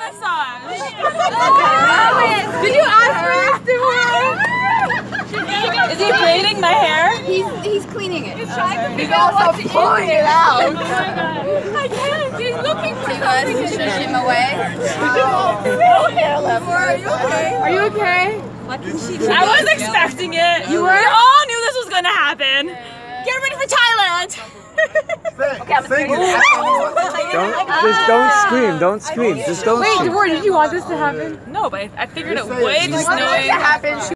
massage. Did you ask for this to her? Is he braiding my hair? He's cleaning it. He's trying to figure out what to pulling it out. Oh my god. I can't. He's looking for something. Push him away. Are you okay? Are you okay? I was expecting it. You were? We all knew this was gonna happen. Get ready for Thailand. Okay, I'm Don't scream. Don't scream. Just don't scream. Wait, Deborah, did you want this to happen? No, but I figured it would just Want knowing. this to happen?